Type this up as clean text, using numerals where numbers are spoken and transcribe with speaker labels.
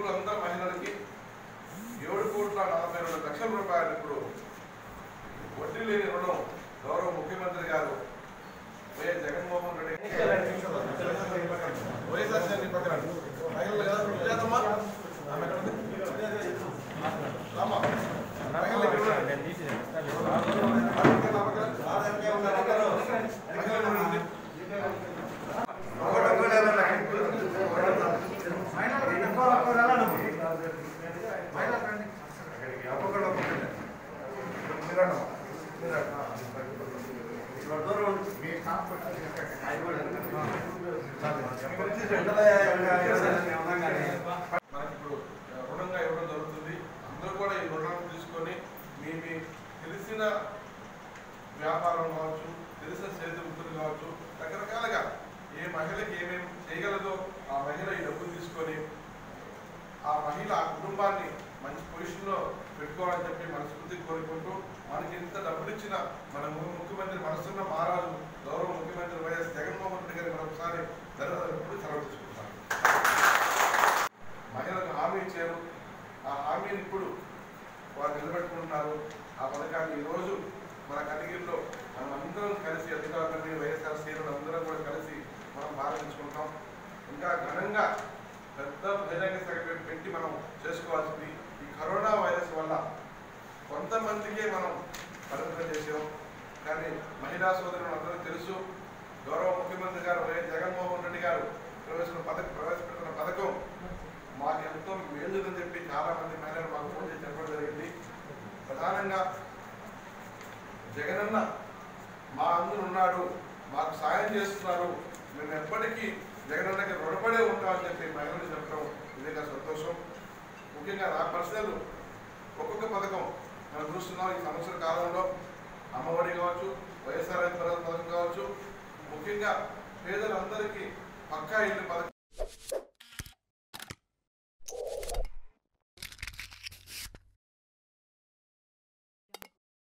Speaker 1: అర్హులందరూ మహిళలకి 7,42,00,00,000 రూపాయలు ఇప్పుడు వడ్డీ లేని రుణం గౌరవ ముఖ్యమంత్రి గారు వైఎస్ జగన్మోహన్ రెడ్డి మనకిప్పుడు రుణంగా ఇవ్వడం జరుగుతుంది. అందరూ కూడా ఈ రుణాలను తీసుకొని మీ తెలిసిన వ్యాపారం కావచ్చు, తెలిసిన చేతి వృత్తులు కావచ్చు, రకరకాలుగా ఏ మహిళకి ఏమేమి చేయగలదో ఆ మహిళ ఈ డబ్బులు తీసుకొని ఆ మహిళ ఆ కుటుంబాన్ని మంచి పొజిషన్లో పెట్టుకోవాలని చెప్పి మనస్ఫూర్తిగా కోరుకుంటూ మనకి ఇంత డబ్బులు ఇచ్చిన మన ముఖ్యమంత్రి మనసున్న మహారాజు గౌరవ ముఖ్యమంత్రి వైఎస్ జగన్మోహన్ రెడ్డి గారి మరొకసారి ధన్యవాదాలు సెలవు తీసుకుంటాను. మహిళలకు హామీ ఇచ్చారు, ఆ హామీని ఇప్పుడు వారు నిలబెట్టుకుంటున్నారు. ఆ పథకాన్ని ఈరోజు మన కనిగిరిలో మనం అందరం కలిసి అధికారులని వైఎస్ఆర్ శ్రేణులు అందరం కూడా కలిసి మనం ప్రారంభించుకుంటాం. ఇంకా ఘనంగా పెద్ద బహిరంగ సభ పెట్టి మనం చేసుకోవాల్సింది. ఈ కరోనా వైరస్ వల్ల కొంతమందికే మనం పరిమితం చేసాం. కానీ మహిళా సోదరులు అందరూ తెలుసు, గౌరవ ముఖ్యమంత్రి గారు వైఎస్ జగన్మోహన్ రెడ్డి గారు ప్రవేశపెట్టిన పథకం మాకు ఎంతో మేలుదని చెప్పి చాలా మంది మహిళలు మాకు ఫోన్ చేసి చెప్పడం జరిగింది. ప్రధానంగా జగనన్న మా అందరూ ఉన్నాడు, మాకు సాయం చేస్తున్నారు, మేము ఎప్పటికీ జగనన్నకి రుణపడే ఉంటామని చెప్పి మహిళలు చెప్పడం నిజంగా సంతోషం. ముఖ్యంగా నా పర్సనల్ ఒక్కొక్క పథకం మనం చూస్తున్నాం. ఈ సంవత్సర కాలంలో అమ్మఒడి కావచ్చు, వైఎస్ఆర్ పథకం కావచ్చు, ముఖ్యంగా పేదలందరికీ పక్కా ఇల్లు పథకం